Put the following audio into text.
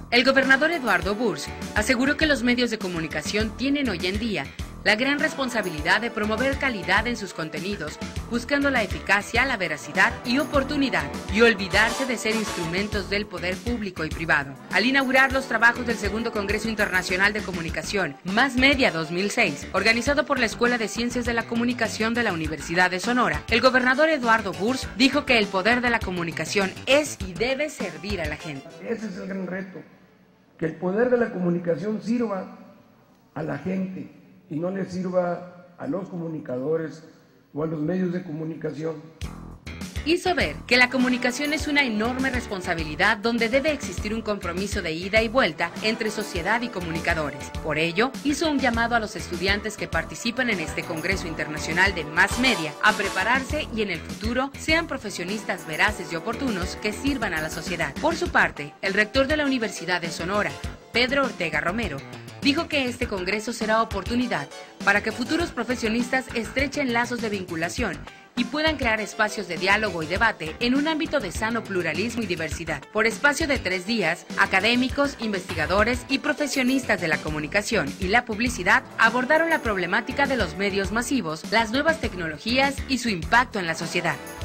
El gobernador Eduardo Bursch aseguró que los medios de comunicación tienen hoy en día la gran responsabilidad de promover calidad en sus contenidos, buscando la eficacia, la veracidad y oportunidad, y olvidarse de ser instrumentos del poder público y privado. Al inaugurar los trabajos del Segundo Congreso Internacional de Comunicación, Más Media 2006, organizado por la Escuela de Ciencias de la Comunicación de la Universidad de Sonora, el gobernador Eduardo Bursch dijo que el poder de la comunicación es y debe servir a la gente. Ese es el gran reto, que el poder de la comunicación sirva a la gente y no le sirva a los comunicadores o a los medios de comunicación. Hizo ver que la comunicación es una enorme responsabilidad donde debe existir un compromiso de ida y vuelta entre sociedad y comunicadores. Por ello, hizo un llamado a los estudiantes que participan en este Congreso Internacional de Más Media a prepararse y en el futuro sean profesionistas veraces y oportunos que sirvan a la sociedad. Por su parte, el rector de la Universidad de Sonora, Pedro Ortega Romero, dijo que este congreso será oportunidad para que futuros profesionistas estrechen lazos de vinculación y puedan crear espacios de diálogo y debate en un ámbito de sano pluralismo y diversidad. Por espacio de 3 días, académicos, investigadores y profesionistas de la comunicación y la publicidad abordaron la problemática de los medios masivos, las nuevas tecnologías y su impacto en la sociedad.